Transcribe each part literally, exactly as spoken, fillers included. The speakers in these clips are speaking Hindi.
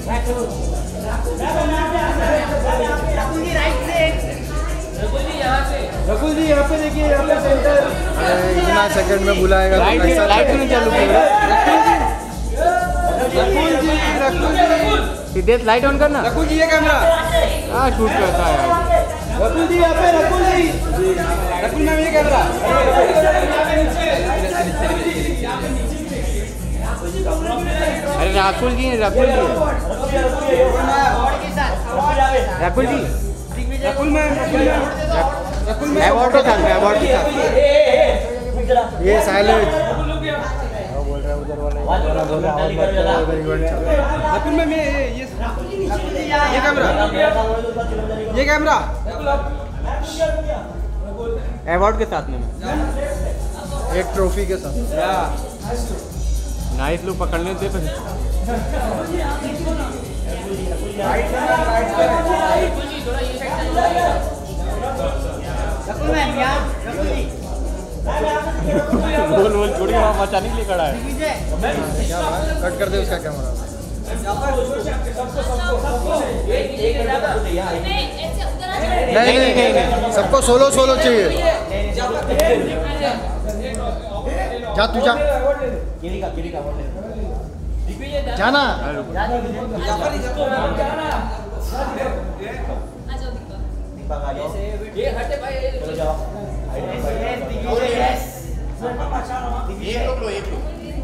रकुल जी यहाँ पे देखिए, यहाँ पे सेंटर। अरे इतना सेकंड में बुलाएगा तो कैसा? लाइट नहीं चालू किया। रकुल जी, रकुल जी, सिद्धेश लाइट ऑन करना। रकुल जी ये कैमरा। हाँ शूट करता है यार। रकुल जी यहाँ पे, रकुल जी, रकुल मैम ये कैमरा। अरे Rakul ji, Rakul ji, Rakul ji, Rakul ma'am, Rakul ma'am, Rakul ma'am award के साथ में, अवार्ड के साथ। ये साइलेंट बोल रहा है उधर वाले वाला बोल रहा है उधर इवेंट चल रहा है। रकुल मैम ये ये ये कैमरा, ये कैमरा अवार्ड के साथ में एक ट्रॉफी के साथ। नाइस लोग पकड़ने थे फिर। बोल बोल छोड़ी वहाँ मचाने के लिए खड़ा है। कट कर दे उसका कैमरा। नहीं नहीं नहीं, सबको सोलो सोलो चाहिए। जा तू जा जाना। एक लोग लो, एक लोग।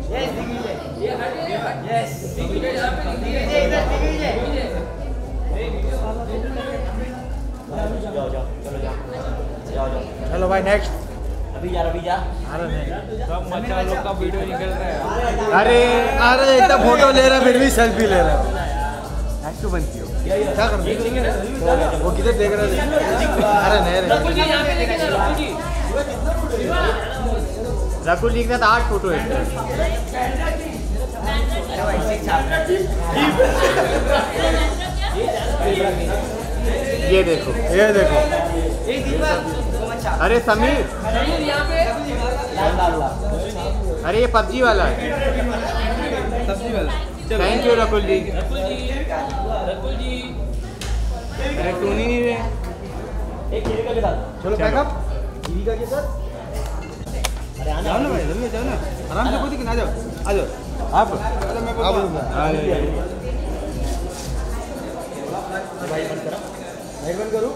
चलो भाई नेक्स्ट। अभी जा, अभी जा। अरे नहीं, सब मचा लोग का वीडियो निकल रहा है। अरे अरे इतना फोटो ले रहा फिर भी सेल्फी ले रहा। एक्टिव बनती हो। क्या कर रहे वो किधर देख रहे थे? अरे नहीं रे, रकुल जी के साथ आठ फोटो है। ये देखो, ये देखो। अरे समीर, अरे ये पबजी वाला है। सब्जी वाला। Thank you Rakul ji. अरे तू नहीं रहे। चलो पैकअप। जाओ ना भाई, जल्दी जाओ ना, आराम से कोई दिक्कत ना, जाओ, आ जाओ आप चलो मैं अब बोलता हूँ। लाइट बंद करूँ।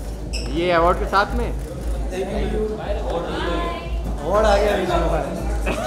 ये अवार्ड के साथ में अवार्ड आ गया।